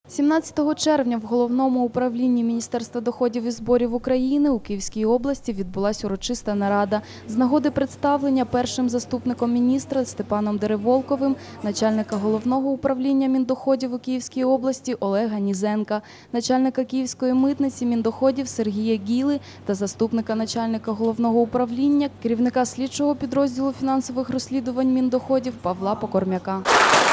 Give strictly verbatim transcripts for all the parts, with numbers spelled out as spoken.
сімнадцятого червня в Головному управлінні Міністерства доходів і зборів України у Київській області відбулася урочиста нарада з нагоди представлення першим заступником міністра Степаном Дереволковим начальника Головного управління Міндоходів у Київській області Олега Нізенка, начальника Київської митниці Міндоходів Сергія Гіли та заступника начальника Головного управління, керівника слідчого підрозділу фінансових розслідувань Міндоходів Павла Покормяка.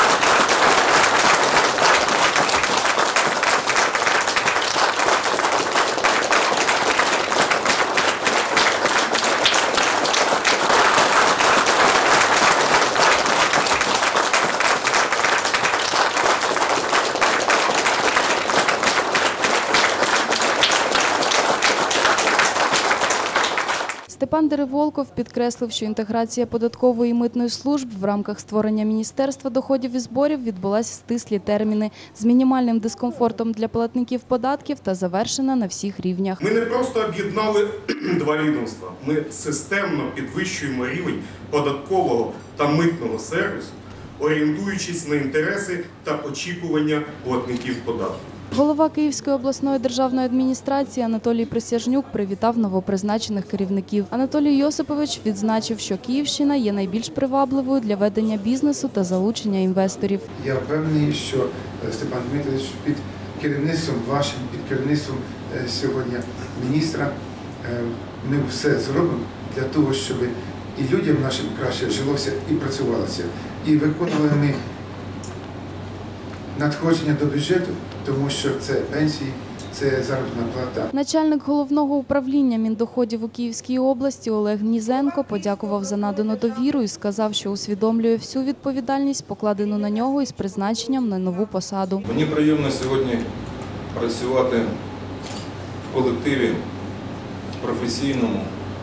Степан Дереволков підкреслив, що інтеграція податкової і митної служб в рамках створення Міністерства доходів і зборів відбулася в стислі терміни з мінімальним дискомфортом для платників податків та завершена на всіх рівнях. Ми не просто об'єднали два відомства, ми системно підвищуємо рівень податкового та митного сервісу, орієнтуючись на інтереси та очікування платників податків. Голова Київської обласної державної адміністрації Анатолій Присяжнюк привітав новопризначених керівників. Анатолій Йосипович відзначив, що Київщина є найбільш привабливою для ведення бізнесу та залучення інвесторів. Я впевнений, що Степан Дмитрович під керівництвом вашим, під керівництвом сьогодні міністра ми все зробимо для того, щоб і людям нашим краще жилося і працювалося. І виконували ми надходження до бюджету, тому що це пенсії, це заробітна плата. Начальник Головного управління Міндоходів у Київській області Олег Нізенко подякував за надану довіру і сказав, що усвідомлює всю відповідальність, покладену на нього із призначенням на нову посаду. Мені приємно сьогодні працювати в колективі професійному,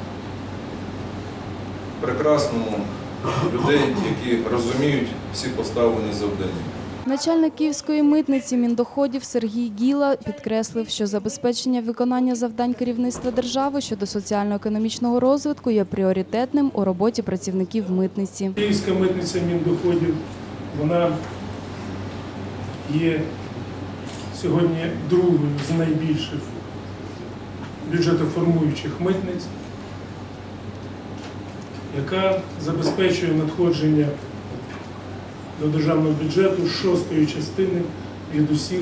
прекрасному, людей, які розуміють всі поставлені завдання. Начальник Київської митниці Міндоходів Сергій Гіла підкреслив, що забезпечення виконання завдань керівництва держави щодо соціально-економічного розвитку є пріоритетним у роботі працівників митниці. Київська митниця Міндоходів, вона є сьогодні другою з найбільших бюджетоформуючих митниць, яка забезпечує надходження до державного бюджету шостої частини від усіх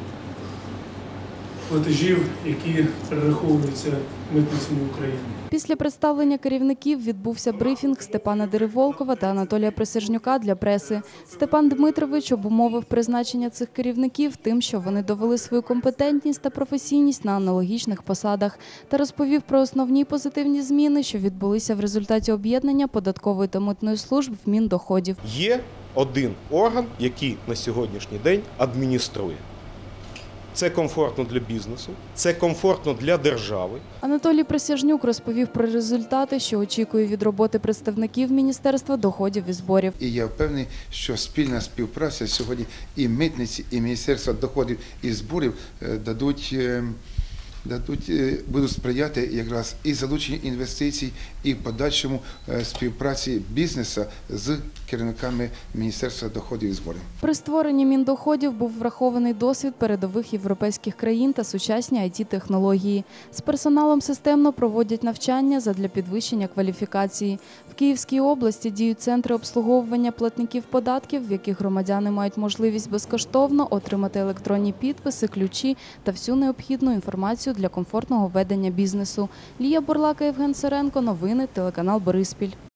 платежів, які перераховуються митницями України. Після представлення керівників відбувся брифінг Степана Дереволкова та Анатолія Присяжнюка для преси. Степан Дмитрович обумовив призначення цих керівників тим, що вони довели свою компетентність та професійність на аналогічних посадах, та розповів про основні позитивні зміни, що відбулися в результаті об'єднання податкової та митної служб в Міндоходів. Є один орган, який на сьогоднішній день адмініструє. Це комфортно для бізнесу, це комфортно для держави. Анатолій Присяжнюк розповів про результати, що очікує від роботи представників Міністерства доходів і зборів. І я впевнений, що спільна співпраця сьогодні і митниці, і Міністерства доходів і зборів дадуть, дадуть, будуть сприяти якраз і залученню інвестицій, і в подальшому співпраці бізнесу з керівниками Міністерства доходів і зборів. При створенні Міндоходів був врахований досвід передових європейських країн та сучасні ай ті-технології. З персоналом системно проводять навчання задля підвищення кваліфікації. В Київській області діють центри обслуговування платників податків, в яких громадяни мають можливість безкоштовно отримати електронні підписи, ключі та всю необхідну інформацію для комфортного ведення бізнесу. Лія Бурлака, Євген Сиренко. Новини, телеканал Бориспіль.